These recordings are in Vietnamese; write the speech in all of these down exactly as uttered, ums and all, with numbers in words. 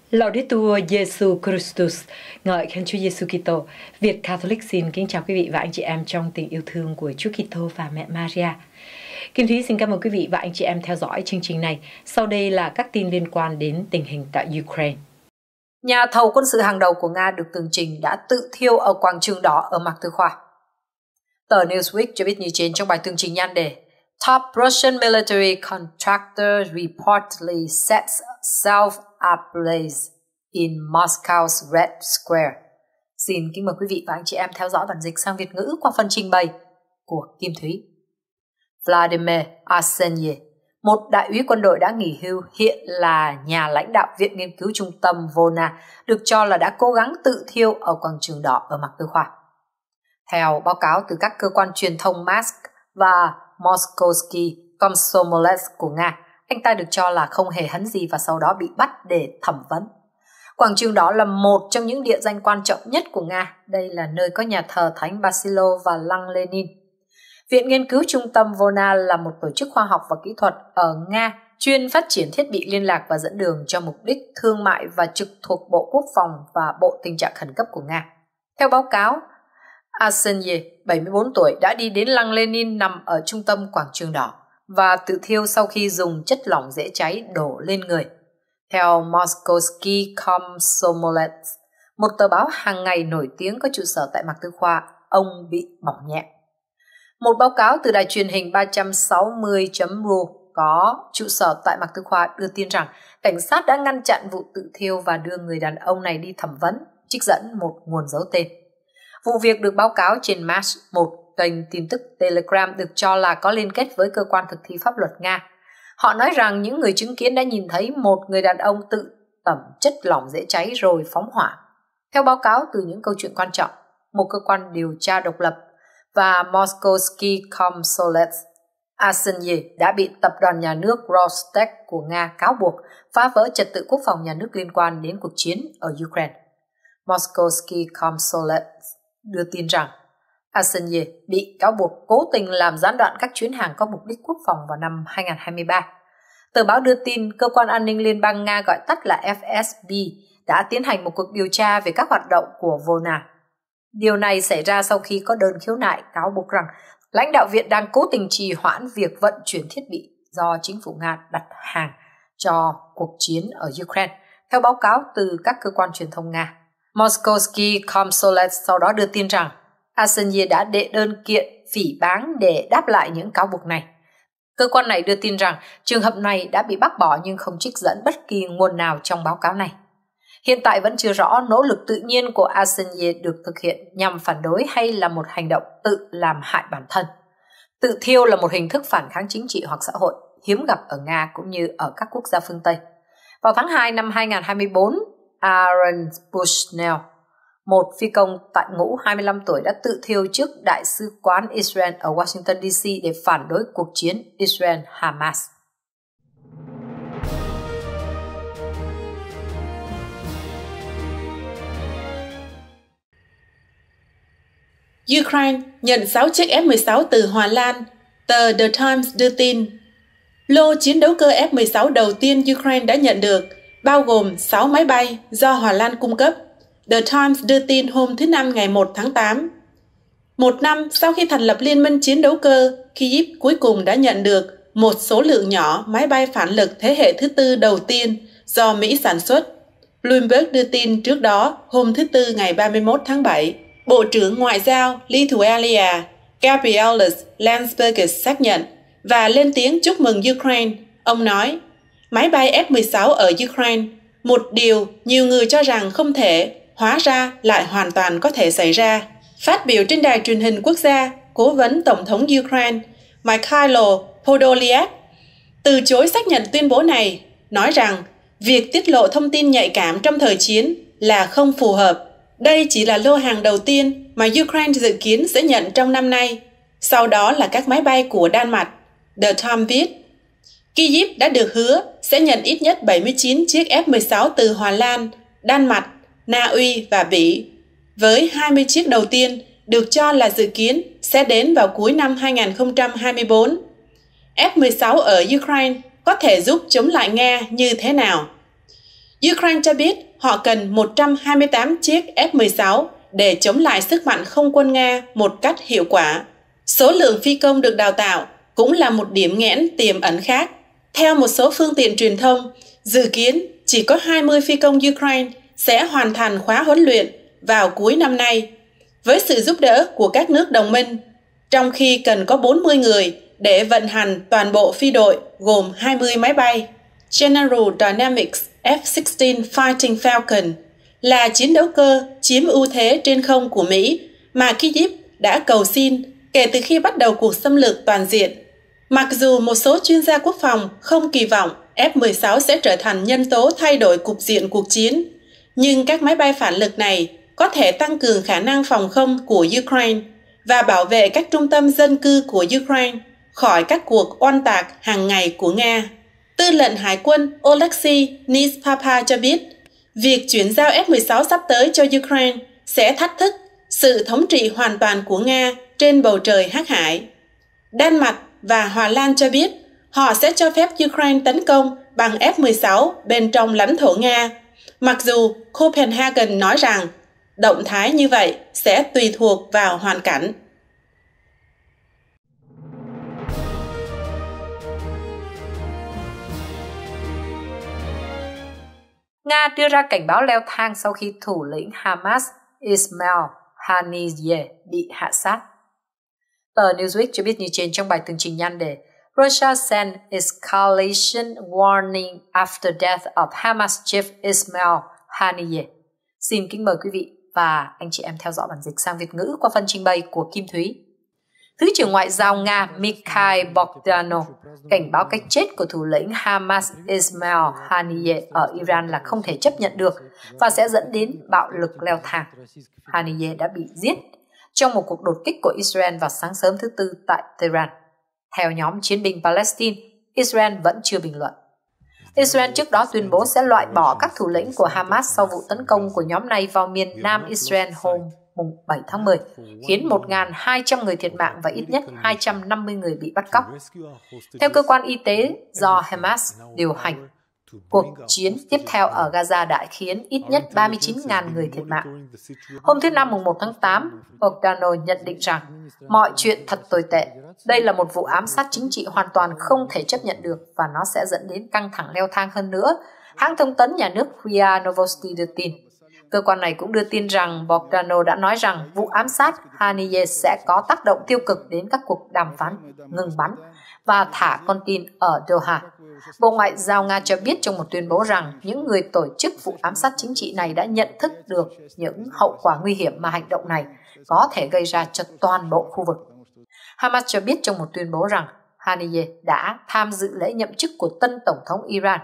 Laudetur Jesu Christus, ngợi khen Chúa Giêsu Kitô. Việt Catholic xin kính chào quý vị và anh chị em trong tình yêu thương của Chúa Kitô và mẹ Maria. Kim Thúy xin cảm ơn quý vị và anh chị em theo dõi chương trình này. Sau đây là các tin liên quan đến tình hình tại Ukraine. Nhà thầu quân sự hàng đầu của Nga được tường trình đã tự thiêu ở quảng trường đỏ ở Mạc Tư Khoa. Tờ Newsweek cho biết như trên trong bài tường trình nhan đề Top Russian military contractor reportedly sets self ablaze in Moscow's Red Square. Xin kính mời quý vị và anh chị em theo dõi bản dịch sang Việt ngữ qua phần trình bày của Kim Thúy. Vladimir Arsenyev, một đại úy quân đội đã nghỉ hưu, hiện là nhà lãnh đạo Viện Nghiên cứu Trung tâm Volna, được cho là đã cố gắng tự thiêu ở quảng trường đỏ ở Mạc Tư Khoa. Theo báo cáo từ các cơ quan truyền thông Mask và Moskovsky Komsomolets của Nga, anh ta được cho là không hề hấn gì và sau đó bị bắt để thẩm vấn. Quảng trường đỏ là một trong những địa danh quan trọng nhất của Nga. Đây là nơi có nhà thờ Thánh Basilo và lăng Lenin. Viện Nghiên cứu Trung tâm Volna là một tổ chức khoa học và kỹ thuật ở Nga chuyên phát triển thiết bị liên lạc và dẫn đường cho mục đích thương mại và trực thuộc Bộ Quốc phòng và Bộ Tình trạng khẩn cấp của Nga. Theo báo cáo, Arsenyev, bảy mươi bốn tuổi, đã đi đến lăng Lenin nằm ở trung tâm quảng trường đỏ và tự thiêu sau khi dùng chất lỏng dễ cháy đổ lên người. Theo Moskovsky Komsomolets, một tờ báo hàng ngày nổi tiếng có trụ sở tại Mạc Tư Khoa, ông bị bỏng nhẹ. Một báo cáo từ đài truyền hình ba trăm sáu mươi chấm ru có trụ sở tại Mạc Tư Khoa đưa tin rằng cảnh sát đã ngăn chặn vụ tự thiêu và đưa người đàn ông này đi thẩm vấn, trích dẫn một nguồn giấu tên. Vụ việc được báo cáo trên Mash, một kênh tin tức Telegram được cho là có liên kết với cơ quan thực thi pháp luật Nga. Họ nói rằng những người chứng kiến đã nhìn thấy một người đàn ông tự tẩm chất lỏng dễ cháy rồi phóng hỏa. Theo báo cáo từ những câu chuyện quan trọng, một cơ quan điều tra độc lập và Moskovsky Komsomolets, Arsenyev đã bị tập đoàn nhà nước Rostec của Nga cáo buộc phá vỡ trật tự quốc phòng nhà nước liên quan đến cuộc chiến ở Ukraine. Moskovsky Komsomolets đưa tin rằng Arsenyev bị cáo buộc cố tình làm gián đoạn các chuyến hàng có mục đích quốc phòng vào năm hai không hai ba. Tờ báo đưa tin cơ quan an ninh liên bang Nga gọi tắt là ép ét bê đã tiến hành một cuộc điều tra về các hoạt động của Volna. Điều này xảy ra sau khi có đơn khiếu nại cáo buộc rằng lãnh đạo viện đang cố tình trì hoãn việc vận chuyển thiết bị do chính phủ Nga đặt hàng cho cuộc chiến ở Ukraine, theo báo cáo từ các cơ quan truyền thông Nga. Moskovsky Komsomolets sau đó đưa tin rằng Arsenyev đã đệ đơn kiện phỉ báng để đáp lại những cáo buộc này. Cơ quan này đưa tin rằng trường hợp này đã bị bác bỏ nhưng không trích dẫn bất kỳ nguồn nào trong báo cáo này. Hiện tại vẫn chưa rõ nỗ lực tự nhiên của Arsenyev được thực hiện nhằm phản đối hay là một hành động tự làm hại bản thân. Tự thiêu là một hình thức phản kháng chính trị hoặc xã hội hiếm gặp ở Nga cũng như ở các quốc gia phương Tây. Vào tháng hai năm hai không hai tư, Aaron Bushnell, một phi công tại ngũ hai mươi lăm tuổi, đã tự thiêu trước Đại sứ quán Israel ở Washington đê xê để phản đối cuộc chiến Israel-Hamas. Ukraine nhận sáu chiếc F mười sáu từ Hà Lan, tờ The Times đưa tin. Lô chiến đấu cơ F mười sáu đầu tiên Ukraine đã nhận được, bao gồm sáu máy bay do Hà Lan cung cấp, The Times đưa tin hôm thứ Năm ngày một tháng tám. Một năm sau khi thành lập Liên minh chiến đấu cơ, Kyiv cuối cùng đã nhận được một số lượng nhỏ máy bay phản lực thế hệ thứ tư đầu tiên do Mỹ sản xuất. Bloomberg đưa tin trước đó hôm thứ Tư ngày ba mươi mốt tháng bảy. Bộ trưởng Ngoại giao Lithuania Gabrielius Landsbergis xác nhận và lên tiếng chúc mừng Ukraine. Ông nói, máy bay F mười sáu ở Ukraine, một điều nhiều người cho rằng không thể, hóa ra lại hoàn toàn có thể xảy ra. Phát biểu trên đài truyền hình quốc gia, cố vấn Tổng thống Ukraine Mikhailo Podolyak từ chối xác nhận tuyên bố này, nói rằng việc tiết lộ thông tin nhạy cảm trong thời chiến là không phù hợp. Đây chỉ là lô hàng đầu tiên mà Ukraine dự kiến sẽ nhận trong năm nay. Sau đó là các máy bay của Đan Mạch. The Times viết, Kyiv đã được hứa sẽ nhận ít nhất bảy mươi chín chiếc F mười sáu từ Hà Lan, Đan Mạch, Na Uy và Bỉ, với hai mươi chiếc đầu tiên được cho là dự kiến sẽ đến vào cuối năm hai không hai tư. F mười sáu ở Ukraine có thể giúp chống lại Nga như thế nào? Ukraine cho biết họ cần một trăm hai mươi tám chiếc F mười sáu để chống lại sức mạnh không quân Nga một cách hiệu quả. Số lượng phi công được đào tạo cũng là một điểm nghẽn tiềm ẩn khác. Theo một số phương tiện truyền thông, dự kiến chỉ có hai mươi phi công Ukraine sẽ hoàn thành khóa huấn luyện vào cuối năm nay, với sự giúp đỡ của các nước đồng minh, trong khi cần có bốn mươi người để vận hành toàn bộ phi đội gồm hai mươi máy bay. General Dynamics F mười sáu Fighting Falcon là chiến đấu cơ chiếm ưu thế trên không của Mỹ mà Kyiv đã cầu xin kể từ khi bắt đầu cuộc xâm lược toàn diện. Mặc dù một số chuyên gia quốc phòng không kỳ vọng F mười sáu sẽ trở thành nhân tố thay đổi cục diện cuộc chiến, nhưng các máy bay phản lực này có thể tăng cường khả năng phòng không của Ukraine và bảo vệ các trung tâm dân cư của Ukraine khỏi các cuộc oan tạc hàng ngày của Nga. Tư lệnh Hải quân Oleksiy Nizpapa cho biết, việc chuyển giao F mười sáu sắp tới cho Ukraine sẽ thách thức sự thống trị hoàn toàn của Nga trên bầu trời Hắc Hải. Đan Mạch và Hà Lan cho biết họ sẽ cho phép Ukraine tấn công bằng F mười sáu bên trong lãnh thổ Nga, mặc dù Copenhagen nói rằng động thái như vậy sẽ tùy thuộc vào hoàn cảnh. Nga đưa ra cảnh báo leo thang sau khi thủ lĩnh Hamas Ismail Haniyeh bị hạ sát. Tờ Newsweek cho biết như trên trong bài tường trình nhan đề Russia sent escalation warning after death of Hamas chief Ismail Haniyeh. Xin kính mời quý vị và anh chị em theo dõi bản dịch sang Việt ngữ qua phần trình bày của Kim Thúy. Thứ trưởng Ngoại giao Nga Mikhail Bogdanov cảnh báo cái chết của thủ lĩnh Hamas Ismail Haniyeh ở Iran là không thể chấp nhận được và sẽ dẫn đến bạo lực leo thang. Haniyeh đã bị giết trong một cuộc đột kích của Israel vào sáng sớm thứ Tư tại Tehran. Theo nhóm chiến binh Palestine, Israel vẫn chưa bình luận. Israel trước đó tuyên bố sẽ loại bỏ các thủ lĩnh của Hamas sau vụ tấn công của nhóm này vào miền Nam Israel hôm bảy tháng mười, khiến một nghìn hai trăm người thiệt mạng và ít nhất hai trăm năm mươi người bị bắt cóc. Theo cơ quan y tế do Hamas điều hành, cuộc chiến tiếp theo ở Gaza đã khiến ít nhất ba mươi chín nghìn người thiệt mạng. Hôm thứ Năm mùng một tháng tám, Bogdanov nhận định rằng mọi chuyện thật tồi tệ. Đây là một vụ ám sát chính trị hoàn toàn không thể chấp nhận được và nó sẽ dẫn đến căng thẳng leo thang hơn nữa. Hãng thông tấn nhà nước rờ i a Novosti đưa tin. Cơ quan này cũng đưa tin rằng Bogdanov đã nói rằng vụ ám sát Haniyeh sẽ có tác động tiêu cực đến các cuộc đàm phán ngừng bắn và thả con tin ở Doha. Bộ Ngoại giao Nga cho biết trong một tuyên bố rằng những người tổ chức vụ ám sát chính trị này đã nhận thức được những hậu quả nguy hiểm mà hành động này có thể gây ra cho toàn bộ khu vực. Hamas cho biết trong một tuyên bố rằng Haniyeh đã tham dự lễ nhậm chức của tân Tổng thống Iran,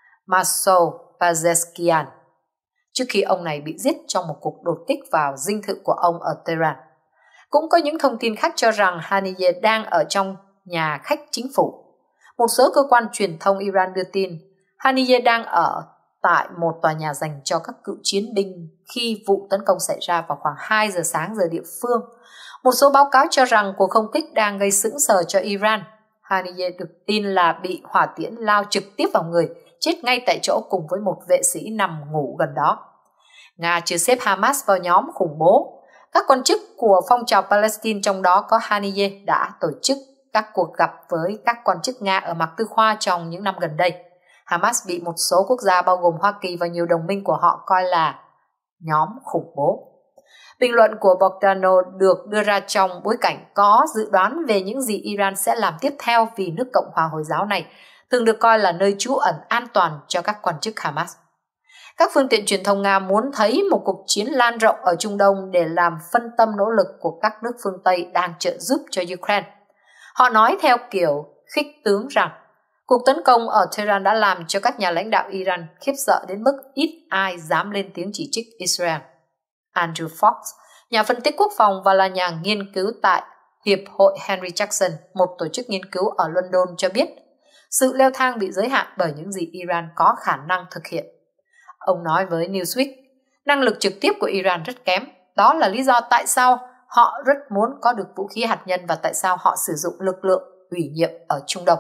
Masoud Pezeshkian, trước khi ông này bị giết trong một cuộc đột kích vào dinh thự của ông ở Tehran. Cũng có những thông tin khác cho rằng Haniyeh đang ở trong nhà khách chính phủ. Một số cơ quan truyền thông Iran đưa tin Haniyeh đang ở tại một tòa nhà dành cho các cựu chiến binh khi vụ tấn công xảy ra vào khoảng hai giờ sáng giờ địa phương. Một số báo cáo cho rằng cuộc không kích đang gây sững sờ cho Iran. Haniyeh được tin là bị hỏa tiễn lao trực tiếp vào người, chết ngay tại chỗ cùng với một vệ sĩ nằm ngủ gần đó. Nga chưa xếp Hamas vào nhóm khủng bố. Các quan chức của phong trào Palestine, trong đó có Haniyeh, đã tổ chức các cuộc gặp với các quan chức Nga ở Mạc Tư Khoa trong những năm gần đây. Hamas bị một số quốc gia bao gồm Hoa Kỳ và nhiều đồng minh của họ coi là nhóm khủng bố. Bình luận của Bogdanov được đưa ra trong bối cảnh có dự đoán về những gì Iran sẽ làm tiếp theo vì nước Cộng hòa Hồi giáo này thường được coi là nơi trú ẩn an toàn cho các quan chức Hamas. Các phương tiện truyền thông Nga muốn thấy một cuộc chiến lan rộng ở Trung Đông để làm phân tâm nỗ lực của các nước phương Tây đang trợ giúp cho Ukraine. Họ nói theo kiểu khích tướng rằng cuộc tấn công ở Tehran đã làm cho các nhà lãnh đạo Iran khiếp sợ đến mức ít ai dám lên tiếng chỉ trích Israel. Andrew Fox, nhà phân tích quốc phòng và là nhà nghiên cứu tại Hiệp hội Henry Jackson, một tổ chức nghiên cứu ở London, cho biết sự leo thang bị giới hạn bởi những gì Iran có khả năng thực hiện. Ông nói với Newsweek, năng lực trực tiếp của Iran rất kém. Đó là lý do tại sao họ rất muốn có được vũ khí hạt nhân và tại sao họ sử dụng lực lượng ủy nhiệm ở Trung Đông.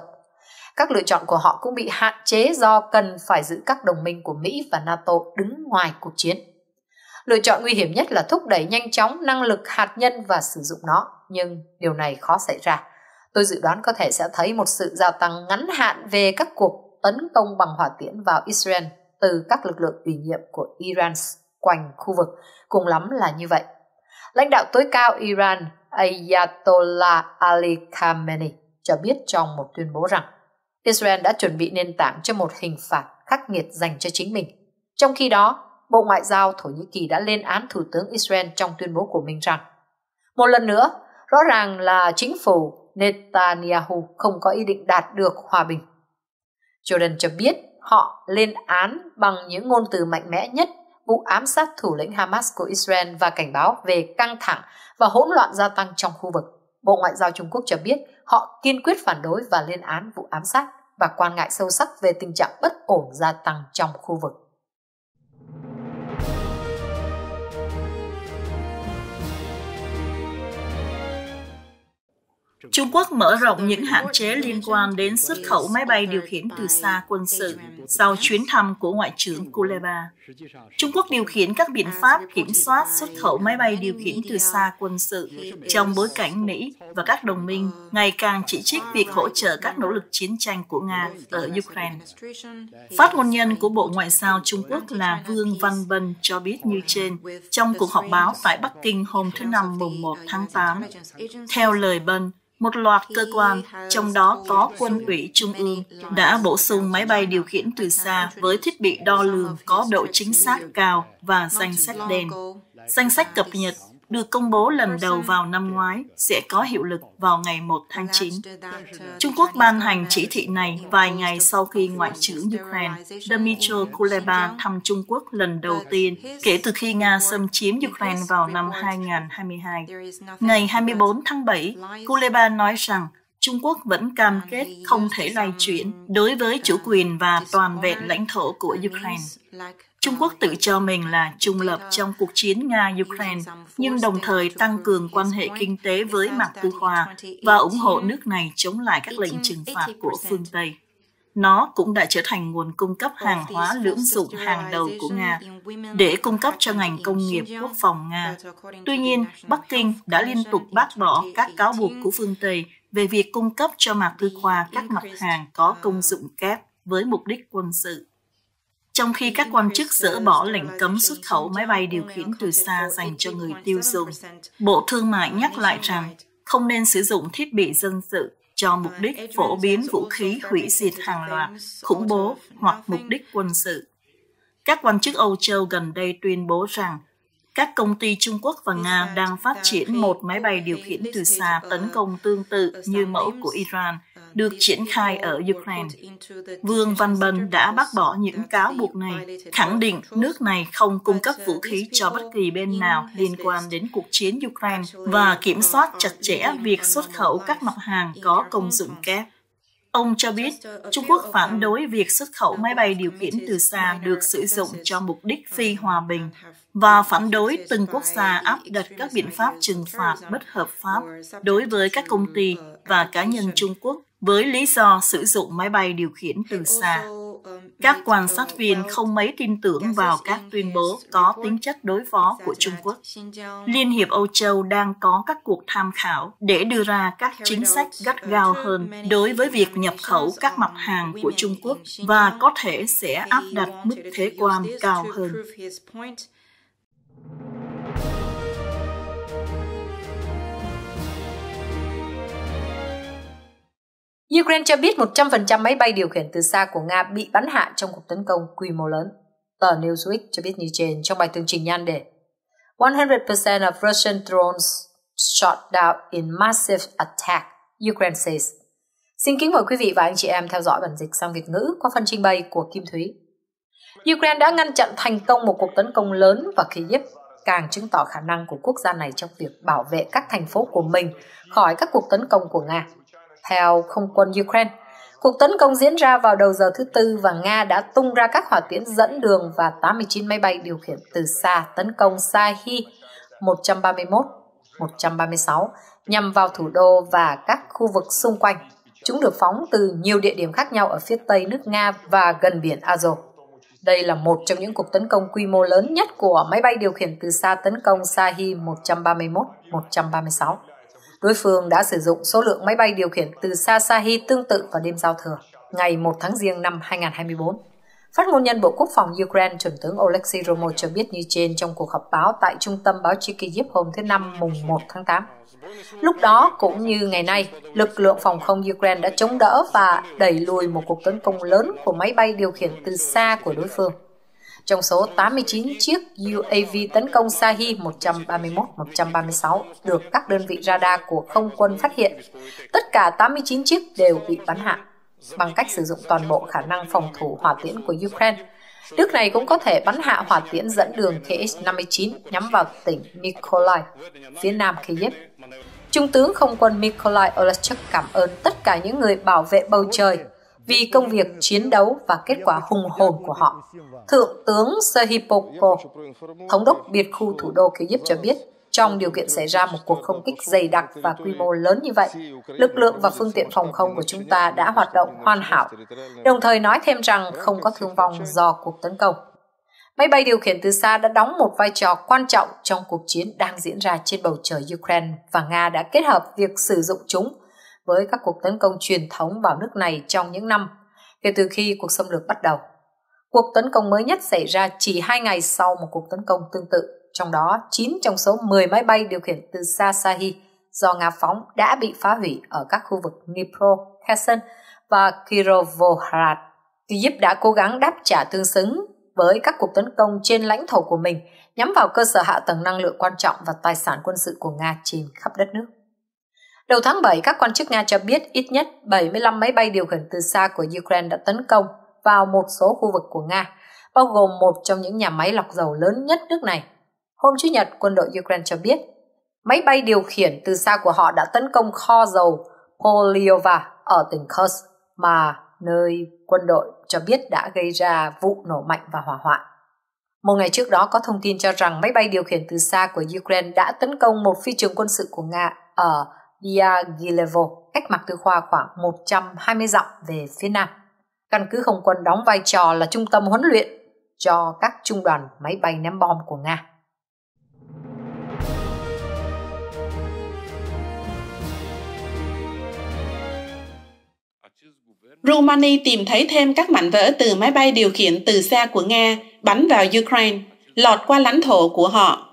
Các lựa chọn của họ cũng bị hạn chế do cần phải giữ các đồng minh của Mỹ và NATO đứng ngoài cuộc chiến. Lựa chọn nguy hiểm nhất là thúc đẩy nhanh chóng năng lực hạt nhân và sử dụng nó, nhưng điều này khó xảy ra. Tôi dự đoán có thể sẽ thấy một sự gia tăng ngắn hạn về các cuộc tấn công bằng hỏa tiễn vào Israel từ các lực lượng ủy nhiệm của Iran quanh khu vực, cùng lắm là như vậy. Lãnh đạo tối cao Iran Ayatollah Ali Khamenei cho biết trong một tuyên bố rằng Israel đã chuẩn bị nền tảng cho một hình phạt khắc nghiệt dành cho chính mình. Trong khi đó, Bộ Ngoại giao Thổ Nhĩ Kỳ đã lên án Thủ tướng Israel trong tuyên bố của mình rằng một lần nữa, rõ ràng là chính phủ Netanyahu không có ý định đạt được hòa bình. Jordan cho biết họ lên án bằng những ngôn từ mạnh mẽ nhất vụ ám sát thủ lĩnh Hamas của Israel và cảnh báo về căng thẳng và hỗn loạn gia tăng trong khu vực. Bộ Ngoại giao Trung Quốc cho biết họ kiên quyết phản đối và lên án vụ ám sát và quan ngại sâu sắc về tình trạng bất ổn gia tăng trong khu vực. Trung Quốc mở rộng những hạn chế liên quan đến xuất khẩu máy bay điều khiển từ xa quân sự sau chuyến thăm của Ngoại trưởng Kuleba. Trung Quốc điều khiển các biện pháp kiểm soát xuất khẩu máy bay điều khiển từ xa quân sự trong bối cảnh Mỹ và các đồng minh ngày càng chỉ trích việc hỗ trợ các nỗ lực chiến tranh của Nga ở Ukraine. Phát ngôn nhân của Bộ Ngoại giao Trung Quốc là Vương Văn Bân cho biết như trên trong cuộc họp báo tại Bắc Kinh hôm thứ Năm mùng một tháng tám. Theo lời Bân, một loạt cơ quan, trong đó có Quân ủy Trung ương, đã bổ sung máy bay điều khiển từ xa với thiết bị đo lường có độ chính xác cao và danh sách đen. Danh sách cập nhật được công bố lần đầu vào năm ngoái sẽ có hiệu lực vào ngày một tháng chín. Trung Quốc ban hành chỉ thị này vài ngày sau khi Ngoại trưởng Ukraine Dmytro Kuleba thăm Trung Quốc lần đầu tiên kể từ khi Nga xâm chiếm Ukraine vào năm hai nghìn không trăm hai mươi hai. Ngày hai mươi bốn tháng bảy, Kuleba nói rằng Trung Quốc vẫn cam kết không thể lay chuyển đối với chủ quyền và toàn vẹn lãnh thổ của Ukraine. Trung Quốc tự cho mình là trung lập trong cuộc chiến Nga-Ukraine, nhưng đồng thời tăng cường quan hệ kinh tế với Mạc Tư Khoa và ủng hộ nước này chống lại các lệnh trừng phạt của phương Tây. Nó cũng đã trở thành nguồn cung cấp hàng hóa lưỡng dụng hàng đầu của Nga để cung cấp cho ngành công nghiệp quốc phòng Nga. Tuy nhiên, Bắc Kinh đã liên tục bác bỏ các cáo buộc của phương Tây về việc cung cấp cho Mạc Tư Khoa các mặt hàng có công dụng kép với mục đích quân sự. Trong khi các quan chức dỡ bỏ lệnh cấm xuất khẩu máy bay điều khiển từ xa dành cho người tiêu dùng, Bộ Thương mại nhắc lại rằng không nên sử dụng thiết bị dân sự cho mục đích phổ biến vũ khí hủy diệt hàng loạt, khủng bố hoặc mục đích quân sự. Các quan chức Âu Châu gần đây tuyên bố rằng các công ty Trung Quốc và Nga đang phát triển một máy bay điều khiển từ xa tấn công tương tự như mẫu của Iran, được triển khai ở Ukraine. Vương Văn Bân đã bác bỏ những cáo buộc này, khẳng định nước này không cung cấp vũ khí cho bất kỳ bên nào liên quan đến cuộc chiến Ukraine và kiểm soát chặt chẽ việc xuất khẩu các mặt hàng có công dụng kép. Ông cho biết Trung Quốc phản đối việc xuất khẩu máy bay điều khiển từ xa được sử dụng cho mục đích phi hòa bình và phản đối từng quốc gia áp đặt các biện pháp trừng phạt bất hợp pháp đối với các công ty và cá nhân Trung Quốc với lý do sử dụng máy bay điều khiển từ xa. Các quan sát viên không mấy tin tưởng vào các tuyên bố có tính chất đối phó của Trung Quốc. Liên hiệp Âu Châu đang có các cuộc tham khảo để đưa ra các chính sách gắt gao hơn đối với việc nhập khẩu các mặt hàng của Trung Quốc và có thể sẽ áp đặt mức thuế quan cao hơn. Ukraine cho biết một trăm phần trăm máy bay điều khiển từ xa của Nga bị bắn hạ trong cuộc tấn công quy mô lớn. Tờ Newsweek cho biết như trên trong bài tường trình nhan đề one hundred percent of Russian drones shot down in massive attack, Ukraine says. Xin kính mời quý vị và anh chị em theo dõi bản dịch sang Việt ngữ qua phần trình bày của Kim Thúy. Ukraine đã ngăn chặn thành công một cuộc tấn công lớn vào Kyiv, càng chứng tỏ khả năng của quốc gia này trong việc bảo vệ các thành phố của mình khỏi các cuộc tấn công của Nga. Theo không quân Ukraine, cuộc tấn công diễn ra vào đầu giờ thứ Tư và Nga đã tung ra các hỏa tiễn dẫn đường và tám mươi chín máy bay điều khiển từ xa tấn công Sahi một trăm ba mươi mốt, một trăm ba mươi sáu nhằm vào thủ đô và các khu vực xung quanh. chúng được phóng từ nhiều địa điểm khác nhau ở phía tây nước Nga và gần biển Azov. Đây là một trong những cuộc tấn công quy mô lớn nhất của máy bay điều khiển từ xa tấn công Shahed một trăm ba mươi mốt một trăm ba mươi sáu. Đối phương đã sử dụng số lượng máy bay điều khiển từ xa Shahed tương tự vào đêm giao thừa, ngày một tháng Giêng năm hai nghìn không trăm hai mươi tư. Phát ngôn nhân Bộ Quốc phòng Ukraine, Trưởng tướng Oleksiy Romov cho biết như trên trong cuộc họp báo tại Trung tâm Báo chí Kyiv hôm thứ Năm mùng một tháng tám. Lúc đó, cũng như ngày nay, lực lượng phòng không Ukraine đã chống đỡ và đẩy lùi một cuộc tấn công lớn của máy bay điều khiển từ xa của đối phương. Trong số tám mươi chín chiếc u a vê tấn công Shahed một trăm ba mươi mốt một trăm ba mươi sáu được các đơn vị radar của không quân phát hiện, tất cả tám mươi chín chiếc đều bị bắn hạ. Bằng cách sử dụng toàn bộ khả năng phòng thủ hỏa tiễn của Ukraine, nước này cũng có thể bắn hạ hỏa tiễn dẫn đường K H năm mươi chín nhắm vào tỉnh Mykolaiv, phía nam Kyiv. Trung tướng không quân Mykolai Oleshchuk cảm ơn tất cả những người bảo vệ bầu trời vì công việc chiến đấu và kết quả hùng hồn của họ. Thượng tướng Serhipoko, thống đốc biệt khu thủ đô Kyiv cho biết, trong điều kiện xảy ra một cuộc không kích dày đặc và quy mô lớn như vậy, lực lượng và phương tiện phòng không của chúng ta đã hoạt động hoàn hảo, đồng thời nói thêm rằng không có thương vong do cuộc tấn công. Máy bay điều khiển từ xa đã đóng một vai trò quan trọng trong cuộc chiến đang diễn ra trên bầu trời Ukraine, và Nga đã kết hợp việc sử dụng chúng với các cuộc tấn công truyền thống vào nước này trong những năm kể từ khi cuộc xâm lược bắt đầu. Cuộc tấn công mới nhất xảy ra chỉ hai ngày sau một cuộc tấn công tương tự, trong đó chín trong số mười máy bay điều khiển từ xa Shahed do Nga phóng đã bị phá hủy ở các khu vực Dnipro, Kherson và Kirovohrad. Kyiv đã cố gắng đáp trả tương xứng với các cuộc tấn công trên lãnh thổ của mình nhắm vào cơ sở hạ tầng năng lượng quan trọng và tài sản quân sự của Nga trên khắp đất nước. Đầu tháng bảy, các quan chức Nga cho biết ít nhất bảy mươi lăm máy bay điều khiển từ xa của Ukraine đã tấn công vào một số khu vực của Nga, bao gồm một trong những nhà máy lọc dầu lớn nhất nước này. Hôm Chủ nhật, quân đội Ukraine cho biết máy bay điều khiển từ xa của họ đã tấn công kho dầu Polyova ở tỉnh Kursk, mà nơi quân đội cho biết đã gây ra vụ nổ mạnh và hỏa hoạn. Một ngày trước đó có thông tin cho rằng máy bay điều khiển từ xa của Ukraine đã tấn công một phi trường quân sự của Nga ở Diaghilevo, cách Mạc Tư Khoa khoảng một trăm hai mươi dặm về phía nam. Căn cứ không quân đóng vai trò là trung tâm huấn luyện cho các trung đoàn máy bay ném bom của Nga. Romania tìm thấy thêm các mảnh vỡ từ máy bay điều khiển từ xa của Nga bắn vào Ukraine, lọt qua lãnh thổ của họ.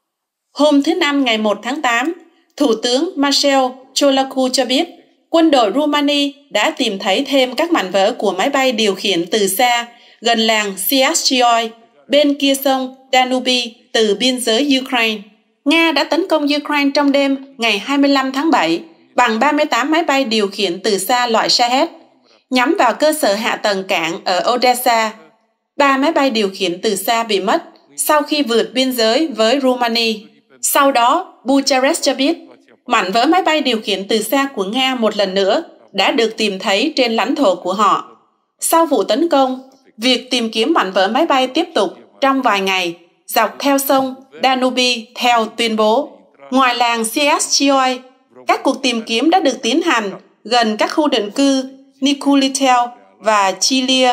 Hôm thứ Năm ngày một tháng tám, Thủ tướng Marcel Ciolacu cho biết quân đội Romania đã tìm thấy thêm các mảnh vỡ của máy bay điều khiển từ xa gần làng Syastioy, bên kia sông Danube từ biên giới Ukraine. Nga đã tấn công Ukraine trong đêm ngày hai mươi lăm tháng bảy bằng ba mươi tám máy bay điều khiển từ xa loại Shahed, nhắm vào cơ sở hạ tầng cảng ở Odessa. Ba máy bay điều khiển từ xa bị mất sau khi vượt biên giới với Romania. Sau đó, Bucharest cho biết, mảnh vỡ máy bay điều khiển từ xa của Nga một lần nữa đã được tìm thấy trên lãnh thổ của họ. Sau vụ tấn công, việc tìm kiếm mảnh vỡ máy bay tiếp tục trong vài ngày dọc theo sông Danube theo tuyên bố. Ngoài làng Syastioy, các cuộc tìm kiếm đã được tiến hành gần các khu định cư Nikulitel và Chilia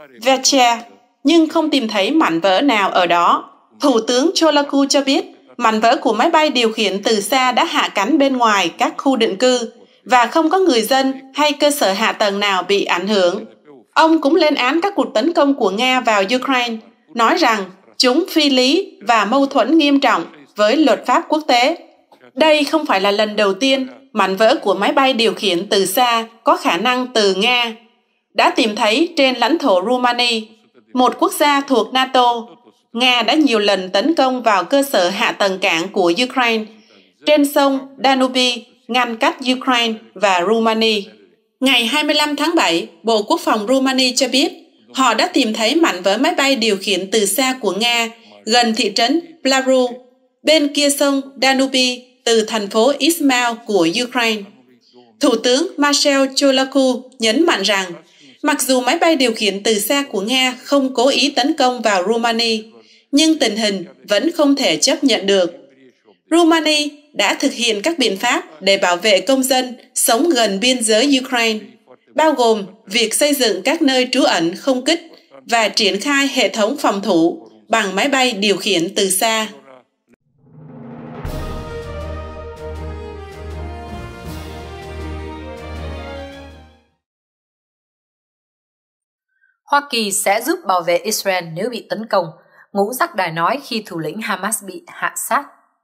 Veche, nhưng không tìm thấy mảnh vỡ nào ở đó. Thủ tướng Ciolacu cho biết mảnh vỡ của máy bay điều khiển từ xa đã hạ cánh bên ngoài các khu định cư và không có người dân hay cơ sở hạ tầng nào bị ảnh hưởng. Ông cũng lên án các cuộc tấn công của Nga vào Ukraine, nói rằng chúng phi lý và mâu thuẫn nghiêm trọng với luật pháp quốc tế. Đây không phải là lần đầu tiên mảnh vỡ của máy bay điều khiển từ xa có khả năng từ Nga đã tìm thấy trên lãnh thổ Romania, một quốc gia thuộc NATO. Nga đã nhiều lần tấn công vào cơ sở hạ tầng cảng của Ukraine trên sông Danube, ngăn cách Ukraine và Romania. Ngày hai mươi lăm tháng bảy, Bộ Quốc phòng Romania cho biết họ đã tìm thấy mảnh vỡ máy bay điều khiển từ xa của Nga gần thị trấn Plaru, bên kia sông Danube từ thành phố Ismail của Ukraine. Thủ tướng Marcel Ciolacu nhấn mạnh rằng mặc dù máy bay điều khiển từ xa của Nga không cố ý tấn công vào Romania, nhưng tình hình vẫn không thể chấp nhận được. Romania đã thực hiện các biện pháp để bảo vệ công dân sống gần biên giới Ukraine, bao gồm việc xây dựng các nơi trú ẩn không kích và triển khai hệ thống phòng thủ bằng máy bay điều khiển từ xa. Hoa Kỳ sẽ giúp bảo vệ Israel nếu bị tấn công, ngũ giác đài nói khi thủ lĩnh Hamas bị hạ sát.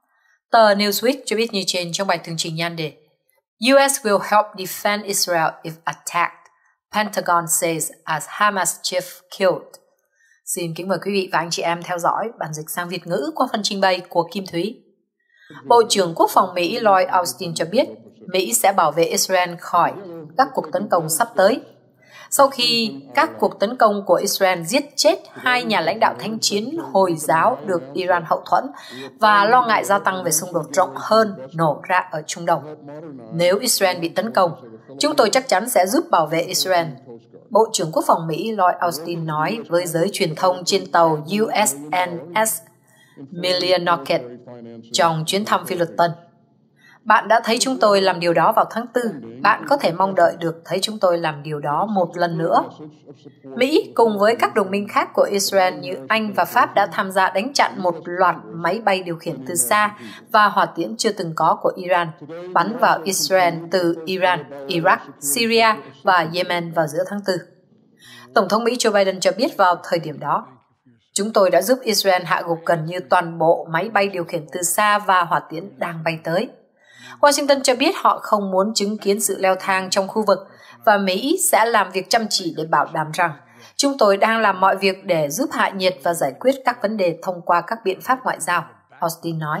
Tờ Newsweek cho biết như trên trong bài tường trình nhan đề U S will help defend Israel if attacked, Pentagon says as Hamas chief killed. Xin kính mời quý vị và anh chị em theo dõi bản dịch sang Việt ngữ qua phần trình bày của Kim Thúy. Bộ trưởng Quốc phòng Mỹ Lloyd Austin cho biết Mỹ sẽ bảo vệ Israel khỏi các cuộc tấn công sắp tới. Sau khi các cuộc tấn công của Israel giết chết hai nhà lãnh đạo thánh chiến Hồi giáo được Iran hậu thuẫn và lo ngại gia tăng về xung đột rộng hơn nổ ra ở Trung Đông. Nếu Israel bị tấn công, chúng tôi chắc chắn sẽ giúp bảo vệ Israel. Bộ trưởng Quốc phòng Mỹ Lloyd Austin nói với giới truyền thông trên tàu U S N S Millinocket trong chuyến thăm Phi Luật Tân. Bạn đã thấy chúng tôi làm điều đó vào tháng tư. Bạn có thể mong đợi được thấy chúng tôi làm điều đó một lần nữa. Mỹ cùng với các đồng minh khác của Israel như Anh và Pháp đã tham gia đánh chặn một loạt máy bay điều khiển từ xa và hỏa tiễn chưa từng có của Iran, bắn vào Israel từ Iran, Iraq, Syria và Yemen vào giữa tháng tư. Tổng thống Mỹ Joe Biden cho biết vào thời điểm đó, chúng tôi đã giúp Israel hạ gục gần như toàn bộ máy bay điều khiển từ xa và hỏa tiễn đang bay tới. Washington cho biết họ không muốn chứng kiến sự leo thang trong khu vực và Mỹ sẽ làm việc chăm chỉ để bảo đảm rằng chúng tôi đang làm mọi việc để giúp hạ nhiệt và giải quyết các vấn đề thông qua các biện pháp ngoại giao, Austin nói.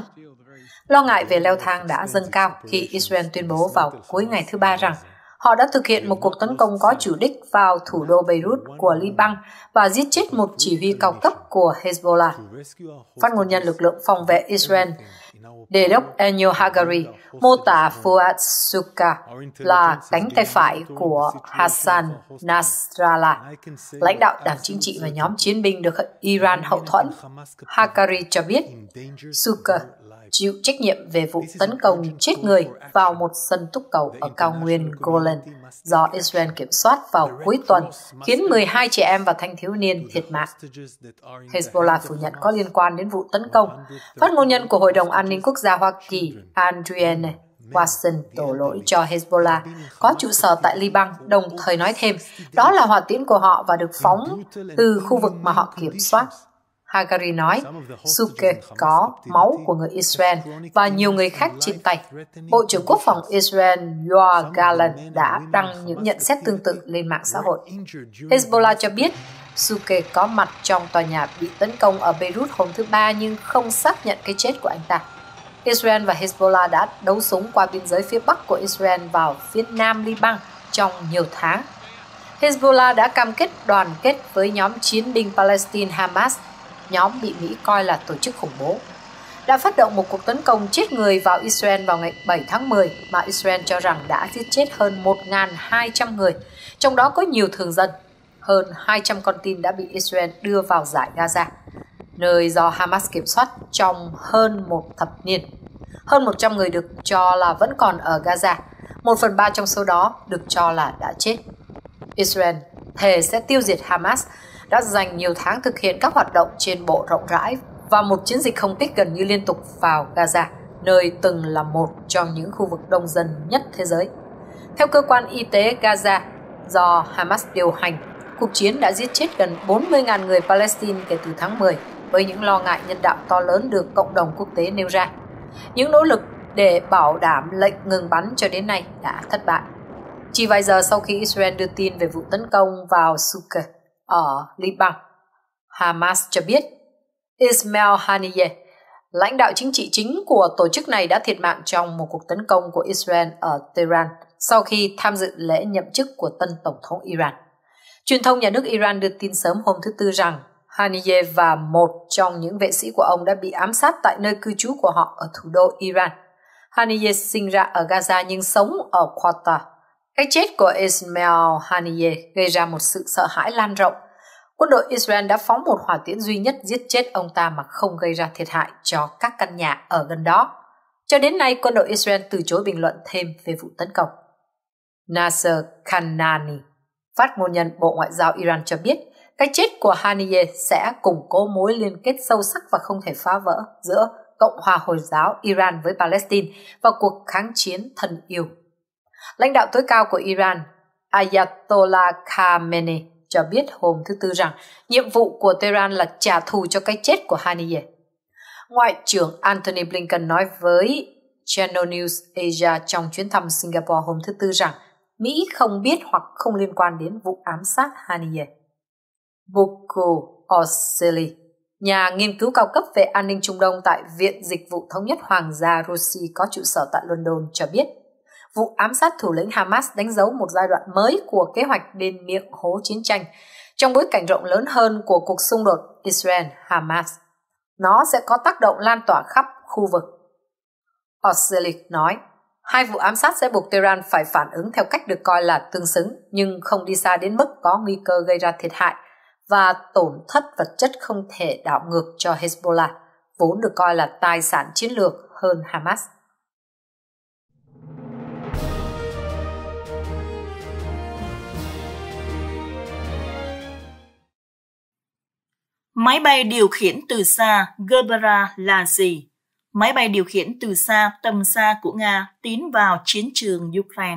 Lo ngại về leo thang đã dâng cao khi Israel tuyên bố vào cuối ngày thứ Ba rằng họ đã thực hiện một cuộc tấn công có chủ đích vào thủ đô Beirut của Liban và giết chết một chỉ huy cao cấp của Hezbollah. Phát ngôn nhân lực lượng phòng vệ Israel Deok Enyo Hagari mô tả Fuad Shukar là cánh tay phải của Hassan Nasrallah, lãnh đạo đảng chính trị và nhóm chiến binh được Iran hậu thuẫn. Hagari cho biết Shukar chịu trách nhiệm về vụ tấn công chết người vào một sân túc cầu ở cao nguyên Golan do Israel kiểm soát vào cuối tuần, khiến mười hai trẻ em và thanh thiếu niên thiệt mạng. Hezbollah phủ nhận có liên quan đến vụ tấn công. Phát ngôn nhân của Hội đồng An ninh Quốc gia Hoa Kỳ Adrienne Watson đổ lỗi cho Hezbollah có trụ sở tại Liban, đồng thời nói thêm đó là hỏa tiễn của họ và được phóng từ khu vực mà họ kiểm soát. Hagari nói, Suke có máu của người Israel và nhiều người khác trên tay. Bộ trưởng Quốc phòng Israel Yoav Gallant đã đăng những nhận xét tương tự lên mạng xã hội. Hezbollah cho biết Suke có mặt trong tòa nhà bị tấn công ở Beirut hôm thứ Ba nhưng không xác nhận cái chết của anh ta. Israel và Hezbollah đã đấu súng qua biên giới phía bắc của Israel vào phía nam Liban trong nhiều tháng. Hezbollah đã cam kết đoàn kết với nhóm chiến binh Palestine Hamas, nhóm bị Mỹ coi là tổ chức khủng bố, đã phát động một cuộc tấn công chết người vào Israel vào ngày bảy tháng mười mà Israel cho rằng đã giết chết hơn một nghìn hai trăm người, trong đó có nhiều thường dân. Hơn hai trăm con tin đã bị Israel đưa vào dải Gaza, nơi do Hamas kiểm soát trong hơn một thập niên. Hơn một trăm người được cho là vẫn còn ở Gaza, một phần ba trong số đó được cho là đã chết. Israel thề sẽ tiêu diệt Hamas, đã dành nhiều tháng thực hiện các hoạt động trên bộ rộng rãi và một chiến dịch không kích gần như liên tục vào Gaza, nơi từng là một trong những khu vực đông dân nhất thế giới. Theo cơ quan y tế Gaza, do Hamas điều hành, cuộc chiến đã giết chết gần bốn mươi nghìn người Palestine kể từ tháng mười, với những lo ngại nhân đạo to lớn được cộng đồng quốc tế nêu ra. Những nỗ lực để bảo đảm lệnh ngừng bắn cho đến nay đã thất bại. Chỉ vài giờ sau khi Israel đưa tin về vụ tấn công vào Suke ở Liban, Hamas cho biết Ismail Haniyeh, lãnh đạo chính trị chính của tổ chức này, đã thiệt mạng trong một cuộc tấn công của Israel ở Tehran sau khi tham dự lễ nhậm chức của tân Tổng thống Iran. Truyền thông nhà nước Iran đưa tin sớm hôm thứ Tư rằng Haniyeh và một trong những vệ sĩ của ông đã bị ám sát tại nơi cư trú của họ ở thủ đô Iran. Haniyeh sinh ra ở Gaza nhưng sống ở Qatar. Cái chết của Ismail Haniyeh gây ra một sự sợ hãi lan rộng. Quân đội Israel đã phóng một hỏa tiễn duy nhất giết chết ông ta mà không gây ra thiệt hại cho các căn nhà ở gần đó. Cho đến nay, quân đội Israel từ chối bình luận thêm về vụ tấn công. Nasser Kanani, phát ngôn nhân Bộ Ngoại giao Iran cho biết, cái chết của Haniyeh sẽ củng cố mối liên kết sâu sắc và không thể phá vỡ giữa Cộng hòa Hồi giáo Iran với Palestine vào cuộc kháng chiến thân yêu. Lãnh đạo tối cao của Iran, Ayatollah Khamenei, cho biết hôm thứ Tư rằng nhiệm vụ của Tehran là trả thù cho cái chết của Haniyeh. Ngoại trưởng Antony Blinken nói với Channel News Asia trong chuyến thăm Singapore hôm thứ Tư rằng Mỹ không biết hoặc không liên quan đến vụ ám sát Haniyeh. Buku Osili, nhà nghiên cứu cao cấp về an ninh Trung Đông tại Viện Dịch vụ Thống nhất Hoàng gia Russia có trụ sở tại London cho biết, vụ ám sát thủ lĩnh Hamas đánh dấu một giai đoạn mới của kế hoạch đền miệng hố chiến tranh trong bối cảnh rộng lớn hơn của cuộc xung đột Israel-Hamas. Nó sẽ có tác động lan tỏa khắp khu vực. Osili nói, hai vụ ám sát sẽ buộc Tehran phải phản ứng theo cách được coi là tương xứng, nhưng không đi xa đến mức có nguy cơ gây ra thiệt hại và tổn thất vật chất không thể đảo ngược cho Hezbollah, vốn được coi là tài sản chiến lược hơn Hamas. Máy bay điều khiển từ xa Gerbera là gì? Máy bay điều khiển từ xa tầm xa của Nga tiến vào chiến trường Ukraine.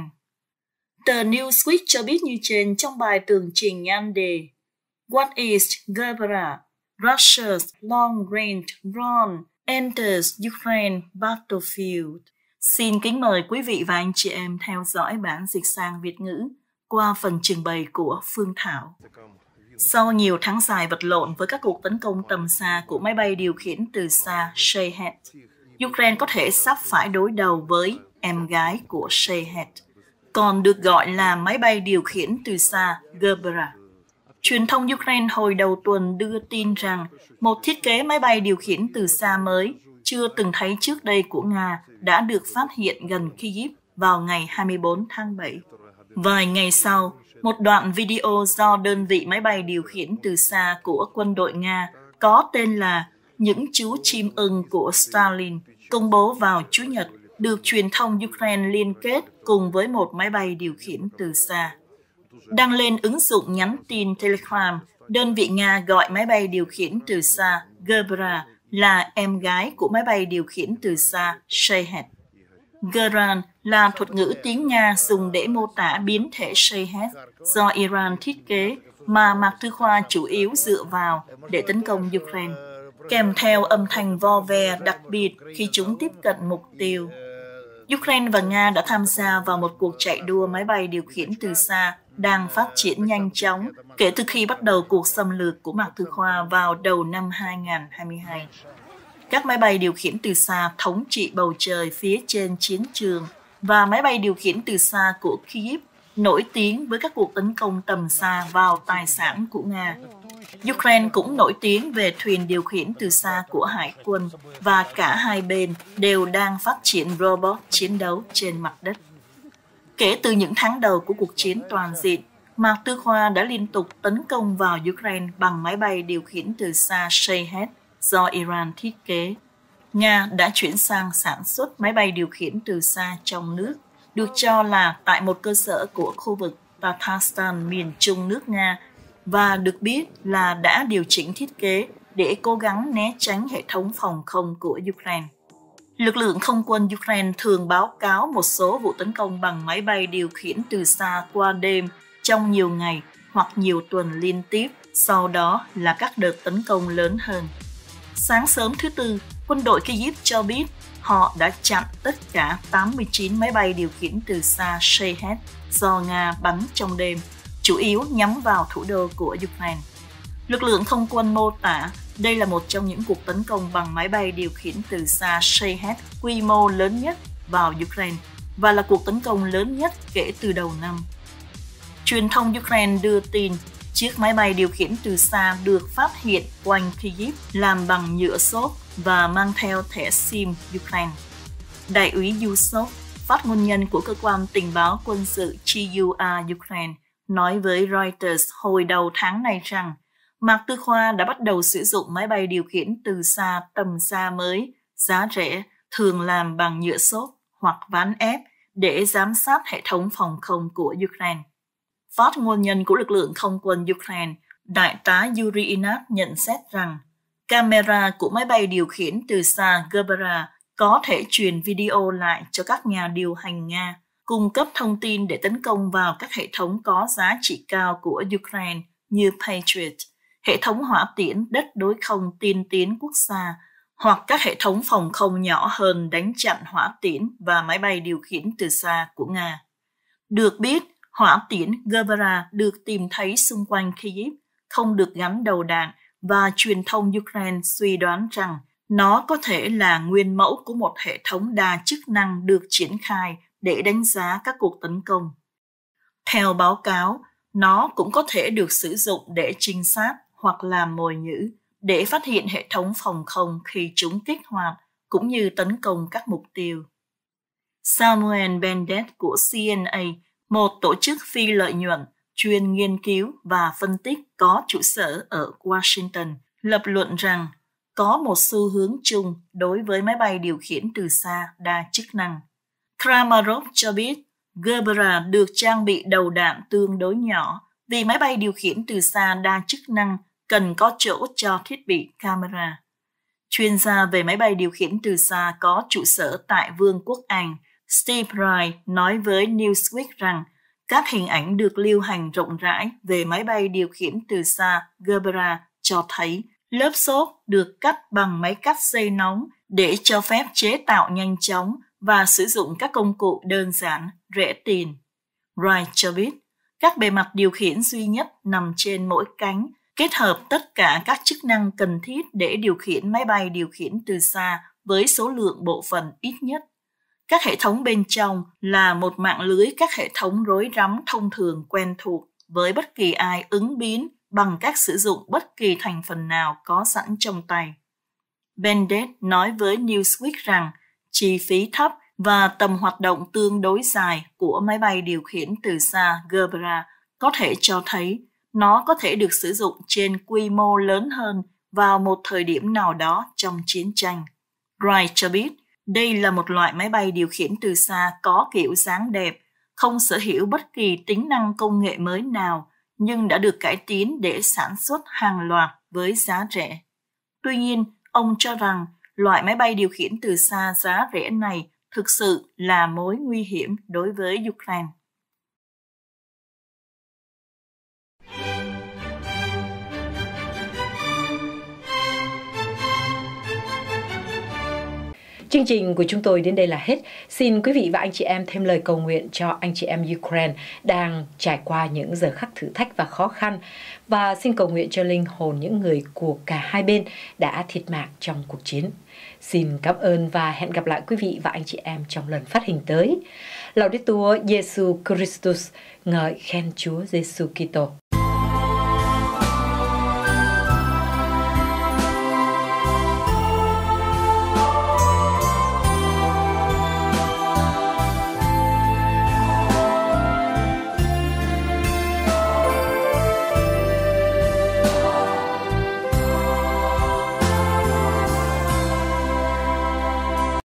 Tờ Newsweek cho biết như trên trong bài tường trình nhan đề What is Gerbera? Russia's long-range drone enters Ukraine battlefield. Xin kính mời quý vị và anh chị em theo dõi bản dịch sang Việt ngữ qua phần trình bày của Phương Thảo. Sau nhiều tháng dài vật lộn với các cuộc tấn công tầm xa của máy bay điều khiển từ xa Shahed, Ukraine có thể sắp phải đối đầu với em gái của Shahed, còn được gọi là máy bay điều khiển từ xa Gerbera. Truyền thông Ukraine hồi đầu tuần đưa tin rằng một thiết kế máy bay điều khiển từ xa mới chưa từng thấy trước đây của Nga đã được phát hiện gần Kyiv vào ngày hai mươi tư tháng bảy. Vài ngày sau, một đoạn video do đơn vị máy bay điều khiển từ xa của quân đội Nga có tên là Những chú chim ưng của Stalin công bố vào Chủ nhật được truyền thông Ukraine liên kết cùng với một máy bay điều khiển từ xa. Đăng lên ứng dụng nhắn tin Telegram, đơn vị Nga gọi máy bay điều khiển từ xa Gerbera là em gái của máy bay điều khiển từ xa Shahed. Geran là thuật ngữ tiếng Nga dùng để mô tả biến thể Shahed do Iran thiết kế mà Mạc Thư Khoa chủ yếu dựa vào để tấn công Ukraine, kèm theo âm thanh vo ve đặc biệt khi chúng tiếp cận mục tiêu. Ukraine và Nga đã tham gia vào một cuộc chạy đua máy bay điều khiển từ xa đang phát triển nhanh chóng kể từ khi bắt đầu cuộc xâm lược của Mạc Thư Khoa vào đầu năm hai nghìn không trăm hai mươi hai. Các máy bay điều khiển từ xa thống trị bầu trời phía trên chiến trường và máy bay điều khiển từ xa của Kyiv nổi tiếng với các cuộc tấn công tầm xa vào tài sản của Nga. Ukraine cũng nổi tiếng về thuyền điều khiển từ xa của Hải quân và cả hai bên đều đang phát triển robot chiến đấu trên mặt đất. Kể từ những tháng đầu của cuộc chiến toàn diện, Mạc Thư Khoa đã liên tục tấn công vào Ukraine bằng máy bay điều khiển từ xa Shahed do Iran thiết kế. Nga đã chuyển sang sản xuất máy bay điều khiển từ xa trong nước, được cho là tại một cơ sở của khu vực Tatarstan miền trung nước Nga, và được biết là đã điều chỉnh thiết kế để cố gắng né tránh hệ thống phòng không của Ukraine. Lực lượng không quân Ukraine thường báo cáo một số vụ tấn công bằng máy bay điều khiển từ xa qua đêm trong nhiều ngày hoặc nhiều tuần liên tiếp, sau đó là các đợt tấn công lớn hơn. Sáng sớm thứ Tư, quân đội Kyiv cho biết họ đã chặn tất cả tám mươi chín máy bay điều khiển từ xa Shahed do Nga bắn trong đêm, chủ yếu nhắm vào thủ đô của Ukraine. Lực lượng không quân mô tả đây là một trong những cuộc tấn công bằng máy bay điều khiển từ xa Shahed quy mô lớn nhất vào Ukraine và là cuộc tấn công lớn nhất kể từ đầu năm. Truyền thông Ukraine đưa tin chiếc máy bay điều khiển từ xa được phát hiện quanh Kyiv làm bằng nhựa xốp và mang theo thẻ SIM Ukraine. Đại úy Yusov, phát ngôn nhân của cơ quan tình báo quân sự giê u a Ukraine, nói với Reuters hồi đầu tháng này rằng Mạc Thư Khoa đã bắt đầu sử dụng máy bay điều khiển từ xa tầm xa mới, giá rẻ thường làm bằng nhựa xốp hoặc ván ép để giám sát hệ thống phòng không của Ukraine. Phát ngôn nhân của lực lượng không quân Ukraine, Đại tá Yuri Ihnat nhận xét rằng camera của máy bay điều khiển từ xa Gerbera có thể truyền video lại cho các nhà điều hành Nga, cung cấp thông tin để tấn công vào các hệ thống có giá trị cao của Ukraine như Patriot, hệ thống hỏa tiễn đất đối không tiên tiến quốc gia, hoặc các hệ thống phòng không nhỏ hơn đánh chặn hỏa tiễn và máy bay điều khiển từ xa của Nga. Được biết, hỏa tiễn Gerbera được tìm thấy xung quanh Kyiv, không được gắn đầu đạn, và truyền thông Ukraine suy đoán rằng nó có thể là nguyên mẫu của một hệ thống đa chức năng được triển khai để đánh giá các cuộc tấn công. Theo báo cáo, nó cũng có thể được sử dụng để trinh sát hoặc làm mồi nhữ, để phát hiện hệ thống phòng không khi chúng kích hoạt, cũng như tấn công các mục tiêu. Samuel Bendet của C N A, một tổ chức phi lợi nhuận chuyên nghiên cứu và phân tích có trụ sở ở Washington, lập luận rằng có một xu hướng chung đối với máy bay điều khiển từ xa đa chức năng. Kramarov cho biết Gerbera được trang bị đầu đạn tương đối nhỏ vì máy bay điều khiển từ xa đa chức năng cần có chỗ cho thiết bị camera. Chuyên gia về máy bay điều khiển từ xa có trụ sở tại Vương quốc Anh, Steve Wright nói với Newsweek rằng các hình ảnh được lưu hành rộng rãi về máy bay điều khiển từ xa Gerbera cho thấy lớp xốp được cắt bằng máy cắt dây nóng để cho phép chế tạo nhanh chóng và sử dụng các công cụ đơn giản, rẻ tiền. Wright cho biết, các bề mặt điều khiển duy nhất nằm trên mỗi cánh, kết hợp tất cả các chức năng cần thiết để điều khiển máy bay điều khiển từ xa với số lượng bộ phận ít nhất. Các hệ thống bên trong là một mạng lưới các hệ thống rối rắm thông thường quen thuộc với bất kỳ ai ứng biến bằng cách sử dụng bất kỳ thành phần nào có sẵn trong tay. Bendet nói với Newsweek rằng chi phí thấp và tầm hoạt động tương đối dài của máy bay điều khiển từ xa Gerbera có thể cho thấy nó có thể được sử dụng trên quy mô lớn hơn vào một thời điểm nào đó trong chiến tranh. Wright cho biết đây là một loại máy bay điều khiển từ xa có kiểu dáng đẹp, không sở hữu bất kỳ tính năng công nghệ mới nào, nhưng đã được cải tiến để sản xuất hàng loạt với giá rẻ. Tuy nhiên, ông cho rằng loại máy bay điều khiển từ xa giá rẻ này thực sự là mối nguy hiểm đối với Ukraine. Chương trình của chúng tôi đến đây là hết. Xin quý vị và anh chị em thêm lời cầu nguyện cho anh chị em Ukraine đang trải qua những giờ khắc thử thách và khó khăn. Và xin cầu nguyện cho linh hồn những người của cả hai bên đã thiệt mạng trong cuộc chiến. Xin cảm ơn và hẹn gặp lại quý vị và anh chị em trong lần phát hình tới. Laudetur Jesu Christus, ngợi khen Chúa Giêsu Kitô.